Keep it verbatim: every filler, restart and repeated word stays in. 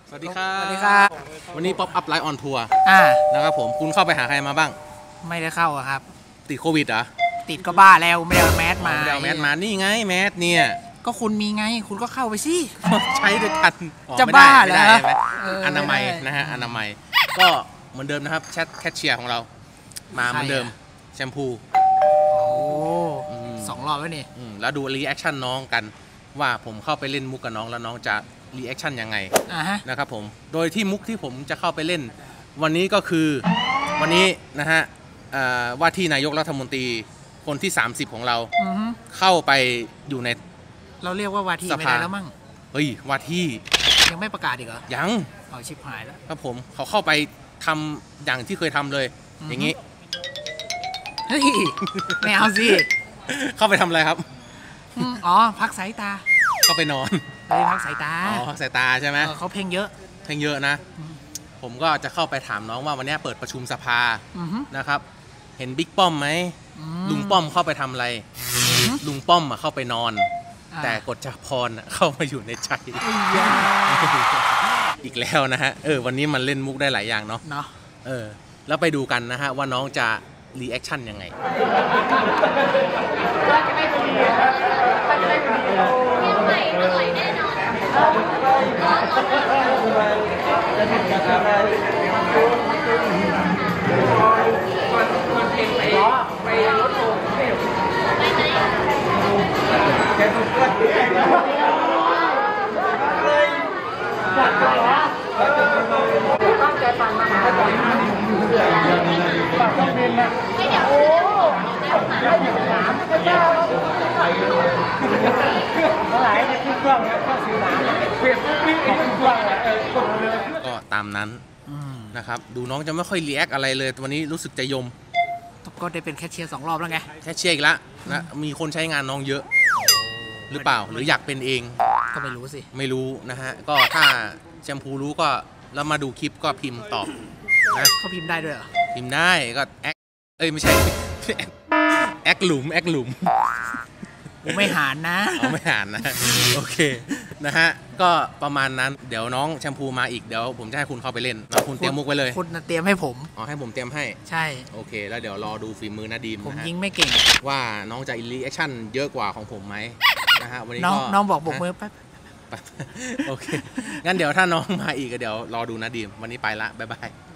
สวัสดีครับสวัสดีครับวันนี้ป๊อปอัพไลฟ์ออนทัวร์อ่านะครับผมคุณเข้าไปหาใครมาบ้างไม่ได้เข้าอะครับติดโควิดเหรอติดก็บ้าแล้วไม่ได้เอาแมสมาไม่ได้เอาแมสมานี่ไงแมสเนี่ยก็คุณมีไงคุณก็เข้าไปสิใช้ด้วยกันจะบ้าเหรออนามัยนะฮะอนามัยก็เหมือนเดิมนะครับแชทแคชเชียร์ของเรามาเหมือนเดิมแชมพูโอ้สองรอบแล้วนี่แล้วดูรีแอคชั่นน้องกันว่าผมเข้าไปเล่นมุกกับน้องแล้วน้องจะรีแอคชั่นยังไงนะครับผมโดยที่มุกที่ผมจะเข้าไปเล่นวันนี้ก็คือวันนี้นะฮะว่าที่นายกรัฐมนตรีคนที่สามสิบของเราเข้าไปอยู่ในเราเรียกว่าว่าที่ไม่ได้แล้วมั้งเฮ้ยว่าที่ยังไม่ประกาศอีกเหรอยังเอาชิบหายแล้วครับผมเขาเข้าไปทำอย่างที่เคยทำเลยอย่างนี้เฮ้ยไม่เอาสิเข้าไปทำอะไรครับอ๋อพักสายตาเข้าไปนอนไปพักสายตาอ๋อพักสายตาใช่ไหมเขาเพ่งเยอะเพ่งเยอะนะผมก็จะเข้าไปถามน้องว่าวันนี้เปิดประชุมสภานะครับเห็นบิ๊กป้อมไหมลุงป้อมเข้าไปทำอะไรลุงป้อมเข้าไปนอนแต่กฎจราพรเข้ามาอยู่ในใจอีกแล้วนะฮะเออวันนี้มันเล่นมุกได้หลายอย่างเนาะเนาะเออแล้วไปดูกันนะฮะว่าน้องจะรีแอคชั่นยังไงตั้งใจฟังมาหาก่อนปากต้องเป็นนะโอ้ไม่หยุดถามพระเจ้าหลายในทุกเรื่องนะข้อสื่อหนาเปลี่ยนทุกที่ทุกเรื่องก็ตามนั้นนะครับดูน้องจะไม่ค่อยรีแอคอะไรเลยวันนี้รู้สึกจะยมก็ได้เป็นแคชเชียร์สองรอบแล้วไงแคชเชียร์อีกแล้วนะมีคนใช้งานน้องเยอะหรือเปล่าหรืออยากเป็นเองก็ไม่รู้สิไม่รู้นะฮะก็ถ้าแชมพูรู้ก็แล้วมาดูคลิปก็พิมพ์ตอบนะเขาพิมพ์ได้ด้วยเหรอพิมพ์ได้ก็แอคเอ้ยไม่ใช่แอคหลุมแอคหลุมไม่หานนะไม่หานนะโอเคนะฮะก็ประมาณนั้นเดี๋ยวน้องแชมพูมาอีกเดี๋ยวผมจะให้คุณเข้าไปเล่นแล้วคุณเตรียมมุกไว้เลยคุณเตรียมให้ผมอ๋อให้ผมเตรียมให้ใช่โอเคแล้วเดี๋ยวรอดูฝีมือนาดีมผมยิงไม่เก่งว่าน้องจะรีแอคชั่นเยอะกว่าของผมไหมนะฮะวันนี้น้องน้องบอกบกมือแป๊บโอเคงั้นเดี๋ยวถ้าน้องมาอีกก็เดี๋ยวรอดูนาดีมวันนี้ไปละบ๊ายบาย